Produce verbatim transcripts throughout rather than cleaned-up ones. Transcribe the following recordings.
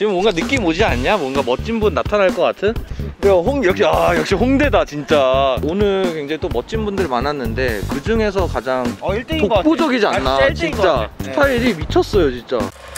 지금 뭔가 느낌 오지 않냐? 뭔가 멋진 분 나타날 것 같은? 그리고 홍 역시 아 역시 홍대다 진짜. 오늘 굉장히 또 멋진 분들 많았는데 그 중에서 가장 어, 일 등인 독보적이지 않나? 아, 진짜 네. 스타일이 미쳤어요 진짜.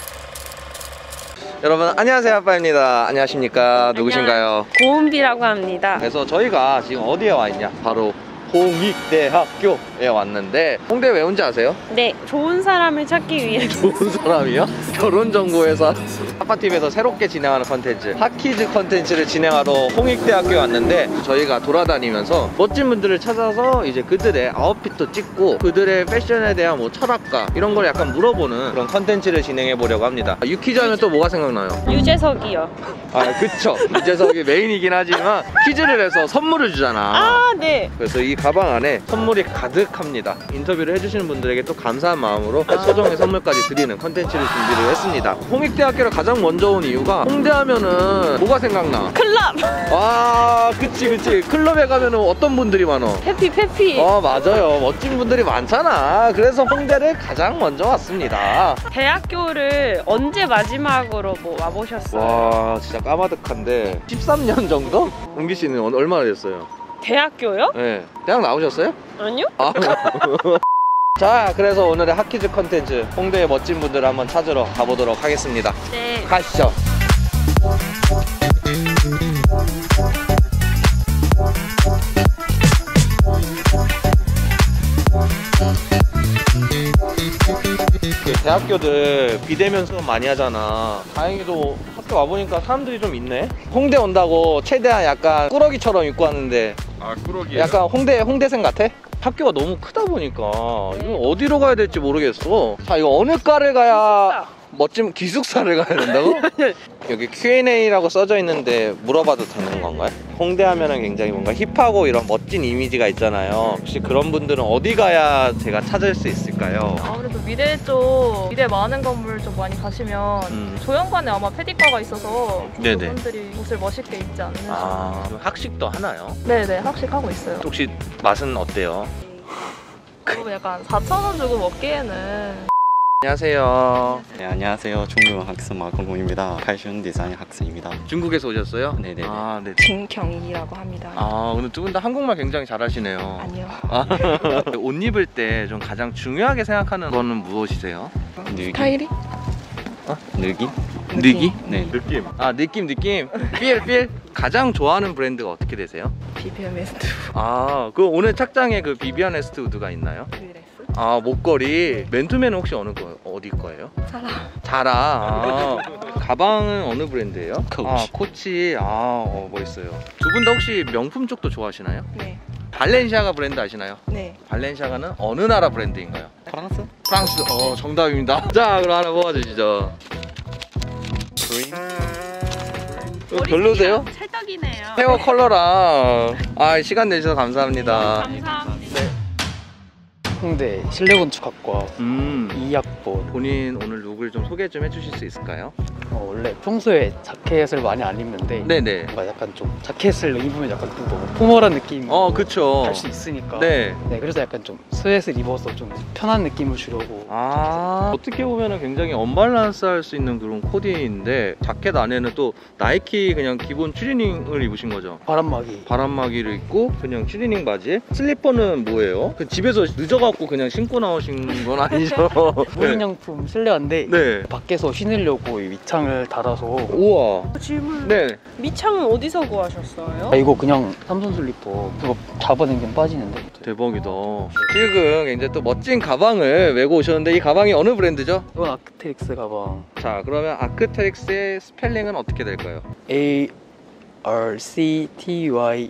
여러분 안녕하세요, 아빠입니다. 안녕하십니까? 누구신가요? 고은비라고 합니다. 그래서 저희가 지금 어디에 와 있냐? 바로 홍익대학교에 왔는데, 홍대 왜 온지 아세요? 네, 좋은 사람을 찾기 위해. 좋은 사람이요? 결혼정보회사 아빠티비에서 새롭게 진행하는 컨텐츠 핫키즈 컨텐츠를 진행하러 홍익대학교에 왔는데, 저희가 돌아다니면서 멋진 분들을 찾아서 이제 그들의 아웃핏도 찍고 그들의 패션에 대한 뭐 철학과 이런 걸 약간 물어보는 그런 컨텐츠를 진행해 보려고 합니다. 유퀴즈 하면 또 뭐가 생각나요? 유재석이요. 아 그쵸, 유재석이 메인이긴 하지만 퀴즈를 해서 선물을 주잖아. 아, 네. 그래서 이 가방 안에 선물이 가득합니다. 인터뷰를 해주시는 분들에게 또 감사한 마음으로 소정의 선물까지 드리는 컨텐츠를 준비를 했습니다. 홍익대학교를 가장 먼저 온 이유가, 홍대 하면은 뭐가 생각나? 클럽! 아 그치 그치, 클럽에 가면은 어떤 분들이 많어? 페피 페피. 어 맞아요, 멋진 분들이 많잖아. 그래서 홍대를 가장 먼저 왔습니다. 대학교를 언제 마지막으로 뭐 와보셨어요? 와 진짜 까마득한데 십삼 년 정도? 은기 씨는 얼마나 됐어요? 대학교요? 네, 대학 나오셨어요? 아니요? 아. 자, 그래서 오늘의 핫키즈 컨텐츠 홍대의 멋진 분들을 한번 찾으러 가보도록 하겠습니다. 네. 가시죠. 대학교들 비대면 수업 많이 하잖아. 다행히도 학교 와보니까 사람들이 좀 있네. 홍대 온다고 최대한 약간 꾸러기처럼 입고 왔는데, 아, 꾸러기예요? 약간 홍대, 홍대생 같아? 학교가 너무 크다 보니까 이거 어디로 가야 될지 모르겠어. 자, 이거 어느 과를 가야 멋진 기숙사를 가야 된다고? 여기 큐 앤 에이라고 써져 있는데 물어봐도 되는 건가요? 홍대 하면은 굉장히 뭔가 힙하고 이런 멋진 이미지가 있잖아요. 혹시 그런 분들은 어디 가야 제가 찾을 수 있을까요? 아무래도 미대 쪽, 미대 많은 건물 좀 많이 가시면 음. 조연관에 아마 패디과가 있어서 네네. 그분들이 옷을 멋있게 입지 않으시나. 아, 학식도 하나요? 네네, 학식하고 있어요. 혹시 맛은 어때요? 그리고 약간 사천 원 주고 먹기에는. 안녕하세요. 네, 안녕하세요. 중국 학생 마콩공입니다. 패션 디자인 학생입니다. 중국에서 오셨어요? 네네. 아, 네. 김경희라고 합니다. 아, 오늘 두 분 다 한국말 굉장히 잘하시네요. 아니요. 아, 옷 입을 때 좀 가장 중요하게 생각하는 거는 무엇이세요? 느기? 스타일이? 어? 느기? 느기? 네. 느낌. 아, 느낌 느낌. 필 필. 가장 좋아하는 브랜드가 어떻게 되세요? 비비안 웨스트 아, 그 오늘 착장에 그 비비안 웨스트우드가 있나요? 드레스. 아, 목걸이. 맨투맨은 혹시 어느 거 어디 거예요? 사라. 자라. 아, 가방은 어느 브랜드예요? 코치. 아, 코치. 아, 어, 멋있어요. 두 분 다 혹시 명품 쪽도 좋아하시나요? 네. 발렌시아가 브랜드 아시나요? 네. 발렌시아가는 어느 나라 브랜드인가요? 프랑스? 프랑스. 어, 정답입니다. 자, 그럼 하나 뽑아주시죠. 그린? 이거 별로세요? 찰떡이네요. 헤어 컬러랑. 아, 시간 내주셔서 감사합니다. 감사합니다. 홍대 실내건축학과 음, 이 학번. 본인 오늘 룩을 좀 소개 좀 해주실 수 있을까요? 어, 원래 평소에 자켓을 많이 안 입는데 네네. 뭔가 약간 좀 자켓을 입으면 약간 좀 너무 포멀한 느낌이 어, 그쵸. 할 수 있으니까 네. 네, 그래서 약간 좀 스웨트를 입어서 좀 편한 느낌을 주려고. 아, 어떻게 보면 굉장히 언밸런스 할 수 있는 그런 코디인데, 자켓 안에는 또 나이키 그냥 기본 추리닝을 입으신 거죠? 바람막이. 바람막이를 입고 그냥 추리닝 바지에. 슬리퍼는 뭐예요? 그 집에서 늦어갖고 그냥 신고 나오신 건 아니죠? 무인양품 실내화인데 네. 밖에서 신으려고 이 밑창을 달아서. 우와. 질문. 네. 밑창은 어디서 구하셨어요? 아, 이거 그냥 삼선 슬리퍼 그거 잡아당기면 빠지는데. 대박이다. 지금 이제 또 멋진 가방을 메고 오셨는데, 이 가방이 어느 브랜드죠? 이건 아크테릭스 가방. 자, 그러면 아크테릭스의 스펠링은 어떻게 될까요? A R C T Y.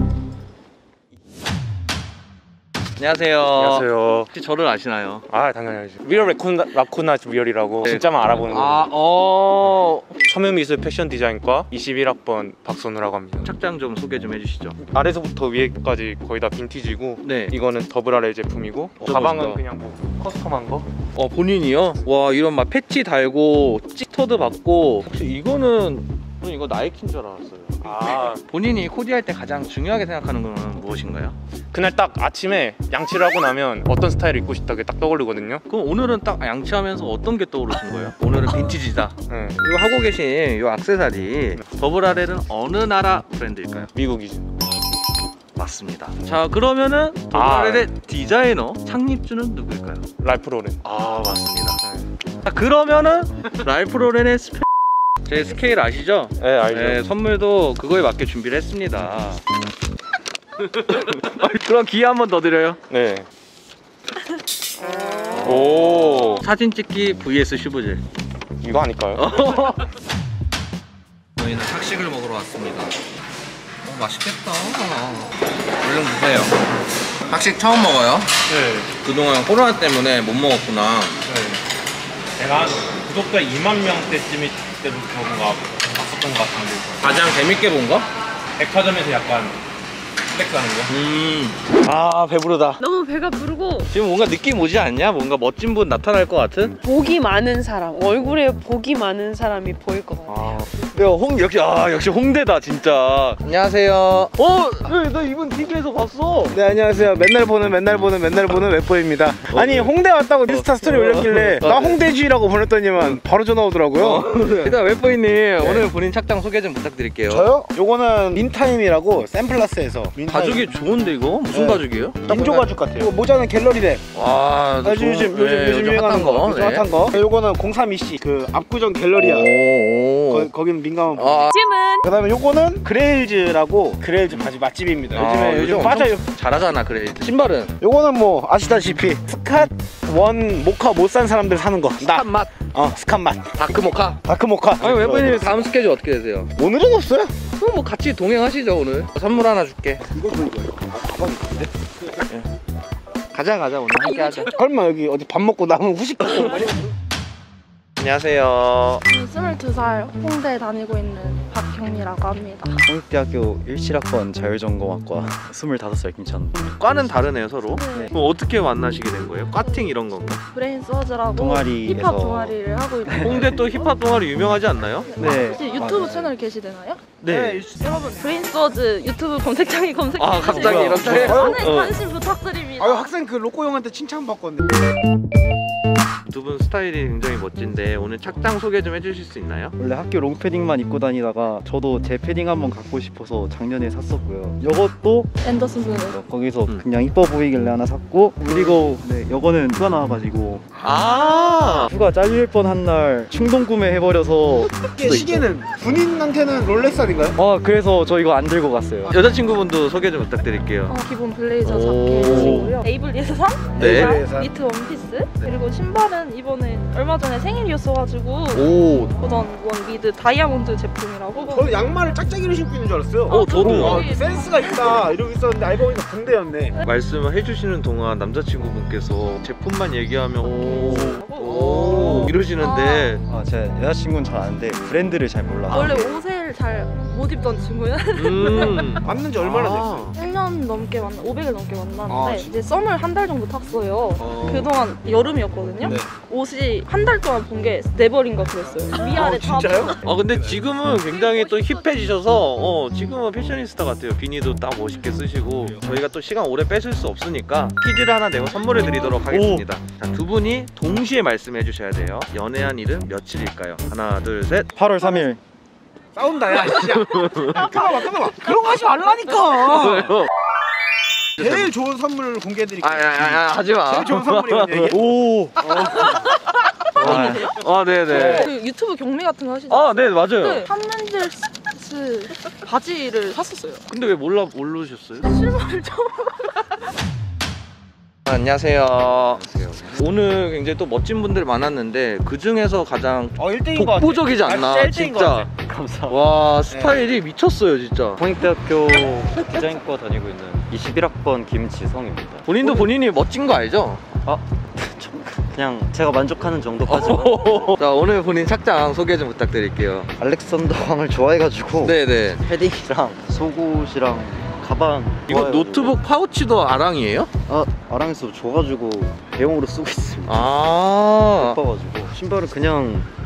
안녕하세요. 안녕하세요. 혹시 저를 아시나요? 아, 당연히 알죠. 리얼 라쿠나, 라쿠나즈 리얼이라고 네. 진짜만 알아보는 거. 아, 어. 서명미술 패션 디자인과 이십일 학번 박선우라고 합니다. 착장 좀 소개 좀 해주시죠. 아래서부터 위에까지 거의 다 빈티지고, 네. 이거는 더블 알엘 제품이고, 어, 가방은 멋있다. 그냥 뭐 커스텀한 거. 어, 본인이요? 와, 이런 막 패치 달고 찌터드 받고. 혹시 이거는 저는 이거 나이키인 줄 알았어요. 아 본인이 코디할 때 가장 중요하게 생각하는 건 무엇인가요? 그날 딱 아침에 양치를 하고 나면 어떤 스타일을 입고 싶다 그게 딱 떠오르거든요. 그럼 오늘은 딱 양치하면서 어떤 게 떠오르신 거예요? 오늘은 빈티지다. 네. 이거 하고 계신 이 액세서리 더블알엘은 어느 나라 브랜드일까요? 미국이죠. 맞습니다. 자 그러면은 더블알엘의 디자이너 창립주는 누구일까요? 랄프 로렌. 아 맞습니다. 자 그러면은 랄프 로렌의 스페... 제 스케일 아시죠? 네 알죠. 네, 선물도 그거에 맞게 준비를 했습니다. 그럼 기회 한 번 더 드려요. 네. 오 사진 찍기 vs 슈브젤. 이거 아닐까요? 저희는 학식을 먹으러 왔습니다. 어, 맛있겠다. 얼른 드세요. 학식 처음 먹어요? 네. 그동안 코로나 때문에 못 먹었구나. 네. 내가 한 구독자 이만 명대쯤이 때부터 뭔가 봤었던 것 같은데 가장 재밌게 본 거? 백화점에서 약간 플렉스하는 거? 음. 아 배부르다. 너무 배가 부르고 지금 뭔가 느낌 오지 않냐? 뭔가 멋진 분 나타날 것 같은? 복이 많은 사람, 얼굴에 복이 많은 사람이 보일 것 같아요. 야, 홍 역시 아 역시 홍대다 진짜. 안녕하세요. 어, 왜 너 이분 티비에서 봤어? 네 안녕하세요. 맨날 보는 맨날 보는 맨날 보는 웹보입니다. 아니 홍대 왔다고 인스타 스토리 올렸길래 나 홍대지라고 보냈더니만 바로 전화 오더라고요. 일단 웹보이님 오늘 본인 착장 소개 좀 부탁드릴게요. 저요? 요거는 민타임이라고 샘플라스에서 민타임. 가죽이 좋은데 이거? 무슨 네. 가죽이에요? 인조 가죽 같아요. 이거 모자는 갤러리랩. 와, 아주 요즘 요즘 요즘 유행하는 거. 요즘 핫한 거. 요거는 공삼 이씨 그 압구정 갤러리아. 거, 거기는 민감한 부 아, 찜은 그다음에 요거는 그레일즈라고 그레일즈 바지 맛집입니다. 요즘에 아, 요즘 요즘 빠져요. 잘하잖아 그래. 신발은 요거는 뭐 아시다시피 스캇 원 모카 못 산 사람들 사는 거. 나. 한 맛, 어 스캇 맛. 다크 모카. 다크 모카. 아니 웹보이님 다음 스케줄 어떻게 되세요? 오늘은 없어요. 그럼 뭐 같이 동행하시죠 오늘. 선물 하나 줄게. 이거 뭐 이거예요? 가방이 있는데? 가자 가자 오늘 함께 하자. 설마 여기 어디 밥 먹고 남은 후식 갖고 가냐? 안녕하세요. 스물두 살 홍대에 다니고 있는 박경미라고 합니다. 홍익대학교 일실학번 자율전공학과 스물다섯 살 김찬. 과는 다르네요 서로. 네. 그럼 어떻게 만나시게 된 거예요? 과팅 이런 건가? 브레인 서즈라고 동아리에서 힙합 동아리를 하고 있는 홍대 또 힙합 동아리 유명하지 않나요? 네. 혹시 유튜브 채널 계시되나요? 네. 여러분 브레인 서즈 유튜브 검색창에 검색해 아 갑자기 이렇게? 많은 어. 관심 부탁드립니다. 아유 학생 그 로꼬 형한테 칭찬받거든요. 두 분 스타일이 굉장히 멋진데 오늘 착장 소개 좀 해주실 수 있나요? 원래 학교 롱패딩만 입고 다니다가 저도 제 패딩 한번 갖고 싶어서 작년에 샀었고요. 이것도 앤더슨 분은 거기서 음. 그냥 이뻐 보이길래 하나 샀고, 그리고 네, 이거는 휴가 나와가지고 아 휴가 잘릴 뻔한 날 충동 구매해버려서 이게 시계는 군인한테는 롤렉스 아닌가요? 아 그래서 저 이거 안 들고 갔어요. 여자친구분도 소개 좀 부탁드릴게요. 어, 기본 블레이저 오. 자켓이고요. 에이블리에서 산 네. 모자, 니트 원피스 그리고 신발은 이번에 얼마 전에 생일이었어가지고 오. 보던 원 미드 다이아몬드 제품이라고. 저는 양말을 짝짝이로 신고 있는 줄 알았어요. 어 저도요. 아, 센스가 있다 이러고 있었는데 알고 보니까 군대였네. 말씀을 해주시는 동안 남자친구분께서 제품만 얘기하면 오, 오. 오 이러시는데 아 제 여자친구는 잘 아는데 브랜드를 잘 몰라서. 원래 옷을 잘 못 입던 친구는 음. 만난 지 얼마나 아. 됐어요? 일 년 넘게 만나, 오백일 넘게 만났는데 아, 이제 썸을 한 달 정도 탔어요. 어. 그동안 여름이었거든요. 네. 옷이 한 달 동안 본 게 내버린 것 그랬어요. 위아래 다. 진짜요? 아 근데 지금은 굉장히 또 힙해지셔서 어 지금은 패셔니스타 같아요. 비니도 딱 멋있게 쓰시고 저희가 또 시간 오래 뺏을 수 없으니까 퀴즈를 하나 내고 선물을 드리도록 하겠습니다. 자, 두 분이 동시에 말씀해 주셔야 돼요. 연애한 일은 며칠일까요? 하나 둘 셋. 팔월 삼일. 싸운다 야 진짜. 끊어봐 끊어봐. 그런 거 하지 말라니까. 왜요? 제일 좋은 선물을 공개해드릴게요. 아야야야 하지 마. 제일 좋은 선물이거든요 이게. 오. 아, 아 네네. 그 유튜브 경매 같은 거 하시죠? 아 네 맞아요. 네, 한맨젤스 바지를 샀었어요. 근데 왜 몰라 모르셨어요? 실물을 처음. 안녕하세요. 오늘 굉장히 또 멋진 분들 많았는데 그 중에서 가장 어 일 등인 거 같아. 독보적이지 않나? 아, 진짜 일 등인 거 진짜. 감사합니다. 와 스타일이 미쳤어요 진짜. 홍익대학교 디자인과 다니고 있는 이십일 학번 김지성입니다. 본인도 본인이 멋진 거 알죠? 그냥 제가 만족하는 정도까지. 자 오늘 본인 착장 소개 좀 부탁드릴게요. 알렉산더 왕을 좋아해가지고 네네. 패딩이랑 속옷이랑 가방. 이거 좋아해가지고. 노트북 파우치도 아랑이에요? 아 아랑에서 줘가지고 대용으로 쓰고 있습니다. 아 예뻐가지고 신발은 그냥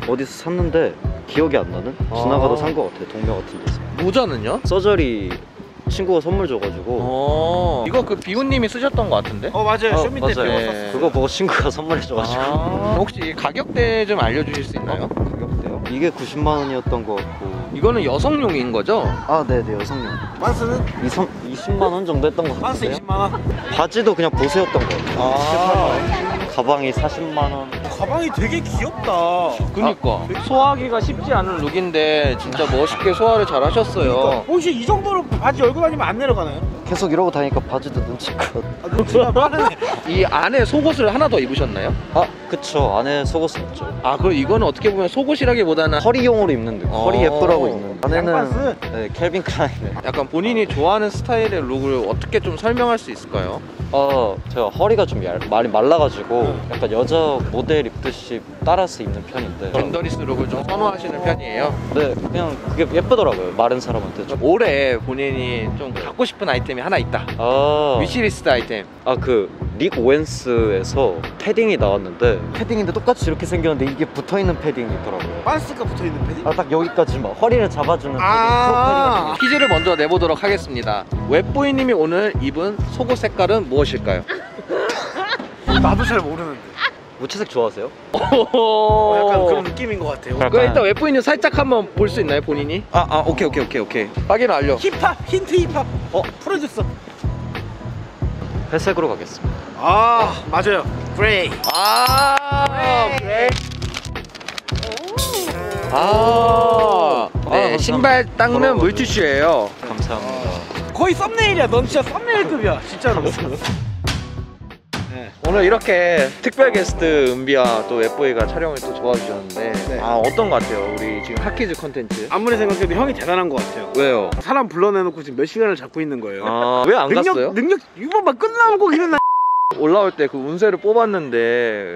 어디서 샀는데 기억이 안 나는? 지나가다 산 것 같아. 동묘 같은 데서. 모자는요? 서저리 친구가 선물 줘가지고. 어 이거 그 비훈님이 쓰셨던 것 같은데? 어 맞아요. 어, 쇼미 때 맞아요. 배웠었어. 그거 보고 친구가 선물해줘가지고. 아, 혹시 가격대 좀 알려주실 수 있나요? 가격대요? 이게 구십만 원이었던 것 같고. 이거는 여성용인 거죠? 아 네네 여성용. 반스는 이십만 원 정도 했던 것 반스 같아요. 이십만 원. 바지도 그냥 보세였던 것 같아요. 아 가방이 사십만 원. 가방이 되게 귀엽다. 그니까 소화하기가 쉽지 않은 룩인데 진짜 멋있게 소화를 잘 하셨어요. 혹시 이 정도로 바지 열고 다니면 안 내려가나요? 계속 이러고 다니까 바지도 눈치껏. 아, 눈치가 빠르네. 이 안에 속옷을 하나 더 입으셨나요? 아 그쵸. 안에 속옷 있죠. 아 그럼 이거는 어떻게 보면 속옷이라기보다는 허리용으로 입는 데. 어. 허리 예쁘라고 입는. 안에는 양반스? 네 켈빈 클라인에. 약간 본인이 좋아하는 스타일의 룩을 어떻게 좀 설명할 수 있을까요? 어 제가 허리가 좀 얇, 많이 말라가지고 약간 여자 모델 입듯이 따라서 입는 편인데. 젠더리스 룩을 좀 선호하시는 편이에요? 네 그냥 그게 예쁘더라고요. 마른 사람한테 좀. 올해 본인이 좀 갖고 싶은 아이템이 하나 있다. 아, 위시리스트 아이템. 아 그 릭 오웬스에서 패딩이 나왔는데 패딩인데 똑같이 이렇게 생겼는데 이게 붙어있는 패딩이 있더라고요. 반스가 붙어 있는 패딩? 아 딱 여기까지 막 허리를 잡아주는 패딩. 아. 크롭 패딩. 퀴즈를 먼저 내보도록 하겠습니다. 웹보이님이 오늘 입은 속옷 색깔은 무엇일까요? 나도 잘 모르는데. 무채색 좋아하세요? 어, 약간 그런 느낌인 것 같아요. 그 일단 웹보이님 살짝 한번 볼 수 있나요 본인이? 아 아 오케이 오케이 오케이 오케이 확인 완료. 힙합 힌트 힙합. 어 프로듀서. 회색으로 가겠습니다. 아 맞아요. 그레이. 아 그래. 아, 네 아, 신발 닦는 더러워가지고. 물티슈예요. 감사합니다. 거의 썸네일이야. 넌 진짜 썸네일급이야. 진짜로. 네. 오늘 이렇게 특별 게스트 은비와 또 웹보이가 촬영을 또 도와주셨는데 네. 아 어떤 것 같아요? 우리 지금 핫키즈 컨텐츠. 아무리 생각해도 형이 대단한 것 같아요. 왜요? 사람 불러내놓고 지금 몇 시간을 잡고 있는 거예요. 아 왜 안 능력 갔어요? 능력 이번만 끝나고 그냥 올라올 때 그 운세를 뽑았는데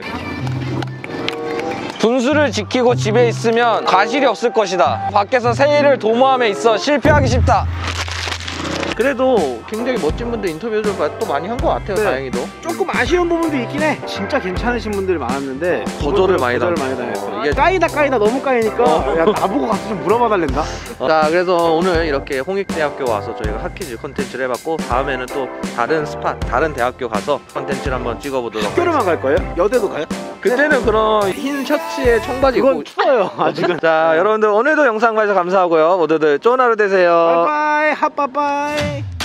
분수를 지키고 집에 있으면 과실이 없을 것이다. 밖에서 새해를 도모함에 있어 실패하기 쉽다. 그래도 굉장히 멋진 분들 인터뷰를 또 많이 한 것 같아요. 네. 다행히도. 조금 아쉬운 부분도 있긴 해. 진짜 괜찮으신 분들이 많았는데 거절을 많이 거절을 당했어. 많이 당했어. 이게- 까이다 까이다 너무 까이니까 야 나보고 가서 좀 물어봐 달랜다. 자 그래서 오늘 이렇게 홍익대학교 와서 저희가 핫키즈 컨텐츠를 해봤고 다음에는 또 다른 스팟, 다른 대학교 가서 컨텐츠를 한번 찍어보도록 학교로만 갈 거예요? 여대도 가요? 그때는 그런 흰 셔츠에 청바지 입고 그건 추워요 아직은. 자 여러분들 오늘도 영상 봐주셔서 감사하고요. 모두들 좋은 하루 되세요. 바이바이 핫바바이.